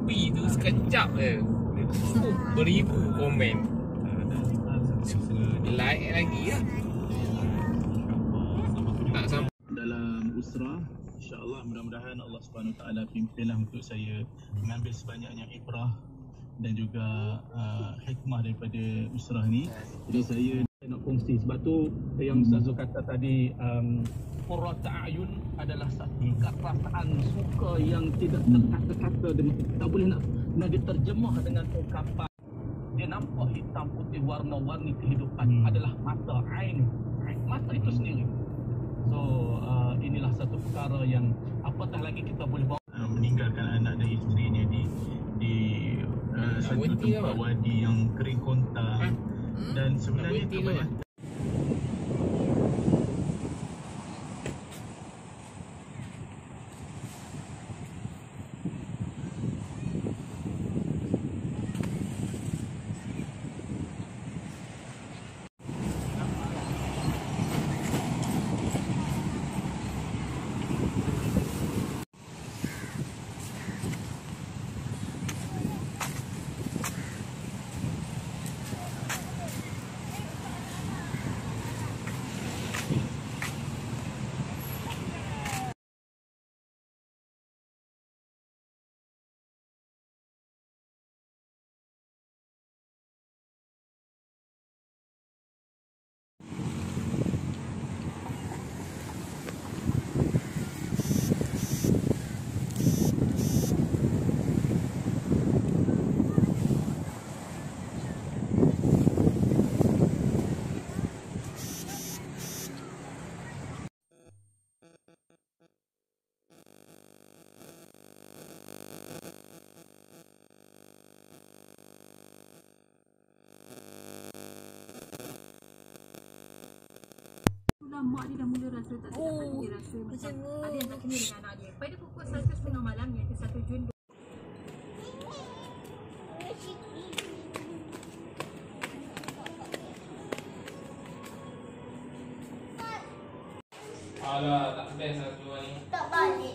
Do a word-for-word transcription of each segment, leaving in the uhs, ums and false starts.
Shopee tu sekejap je beribu komen, like lagi lah. Tak sampai dalam usrah, insya-Allah mudah-mudahan Allah Subhanahu Wa Taala pimpinlah untuk saya mengambil sebanyaknya ibrah dan juga uh, hikmah daripada usrah ni. Jadi saya nak kongsi, sebab tu yang Ustaz Zul kata tadi, um, qurratu a'yun adalah satu perasaan suka yang tidak terkata-kata dan tak boleh nak nak diterjemah dengan ungkapan. Dia nampak hitam putih warna-warni kehidupan, hmm. adalah mata, ain, mata itu sendiri. So uh, inilah satu perkara yang apatah lagi kita boleh bawa uh, meninggalkan anak dan isterinya di di uh, satu tempat wadi yang kering kontang, ha? Dan sebenarnya kebanyakan mak dia dah mula rasa tak sedap hati, dia rasa macam ada yang tak kena dengan anak dia. Pada pukul satu tiga puluh malam iaitu satu Jun. Alah, tak best lah keluar ni. Tak balik.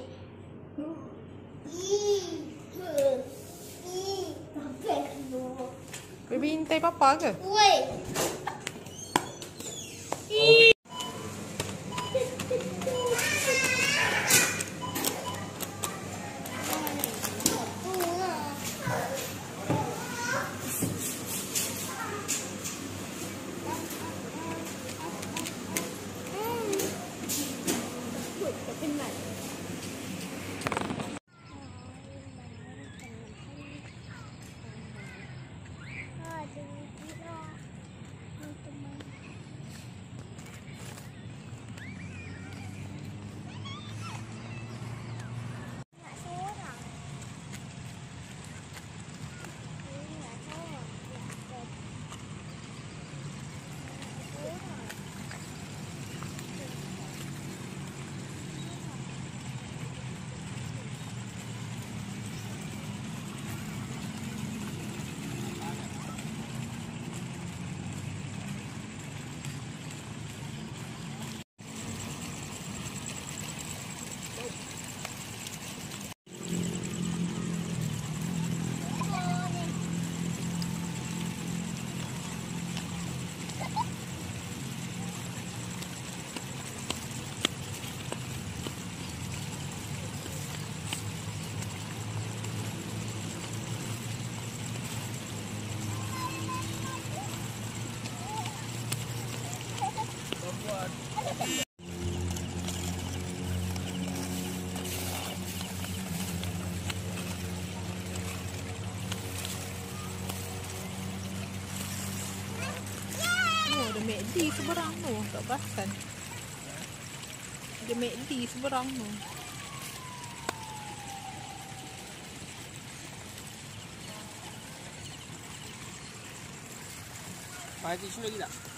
Tak best keluar. Baby intai papa ke? Weh. Oh, ada McD seberang tu. Tak perasan. Ada McD seberang tu. Pakai tisu lagi tak?